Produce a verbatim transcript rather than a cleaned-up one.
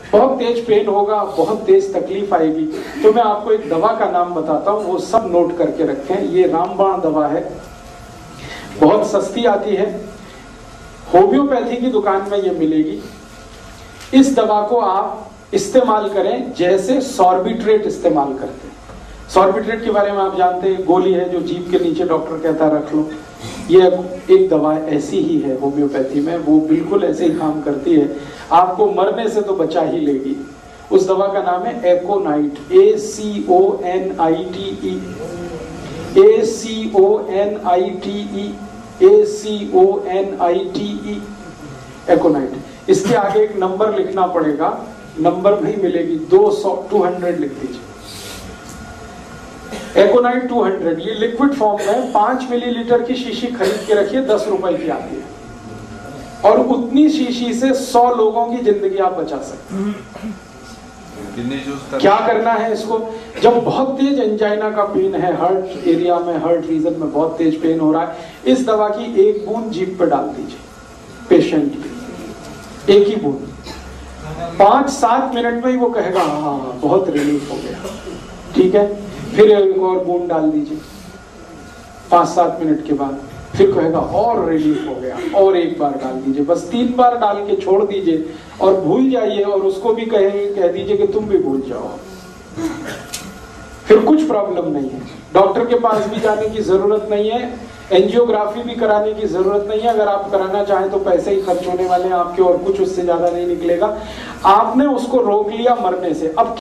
बहुत तेज पेन होगा, बहुत तेज तकलीफ आएगी। तो मैं आपको एक दवा का नाम बताता हूँ, वो सब नोट करके रखें। ये रामबाण दवा है, बहुत सस्ती आती है, होम्योपैथी की दुकान में ये मिलेगी। इस दवा को आप इस्तेमाल करें जैसे सॉर्बिट्रेट इस्तेमाल करते हैं। सॉर्बिट्रेट के बारे में आप जानते हैं, गोली है जो जीभ के नीचे डॉक्टर कहता है रख लो। ये एक दवा ऐसी ही है होम्योपैथी में, वो बिल्कुल ऐसे ही काम करती है, आपको मरने से तो बचा ही लेगी। उस दवा का नाम है aconite, A C O N I T E, A C O N I T E, A C O N I T E, aconite. इसके आगे एक नंबर लिखना पड़ेगा, नंबर भी मिलेगी, दो सौ टू हंड्रेड लिख दीजिए, एकोनाइट टू हंड्रेड। ये लिक्विड फॉर्म में पांच मिलीलीटर की शीशी खरीद के रखिए, दस रुपए की आती है, और उतनी शीशी से सौ लोगों की जिंदगी आप बचा सकते हैं। क्या करना है इसको, जब बहुत तेज एंजाइना का पेन है, हार्ट एरिया में, हार्ट रीजन में बहुत तेज पेन हो रहा है, इस दवा की एक बूंद जीभ पे डाल दीजिए पेशेंट की, एक ही बूंद। पांच सात मिनट में ही वो कहेगा हाँ बहुत रिलीफ हो गया, ठीक है। फिर एक और बूंद डाल दीजिए पांच सात मिनट के बाद, फिर कहेगा और रिलीफ हो गया, और एक बार डाल दीजिए। बस तीन बार डाल के छोड़ दीजिए और भूल जाइए, और उसको भी कहे कह दीजिए कि तुम भी भूल जाओ, फिर कुछ प्रॉब्लम नहीं है। डॉक्टर के पास भी जाने की जरूरत नहीं है, एंजियोग्राफी भी कराने की जरूरत नहीं है। अगर आप कराना चाहें तो पैसे ही खर्च होने वाले हैं आपके, और कुछ उससे ज्यादा नहीं निकलेगा। आपने उसको रोक लिया मरने से। अब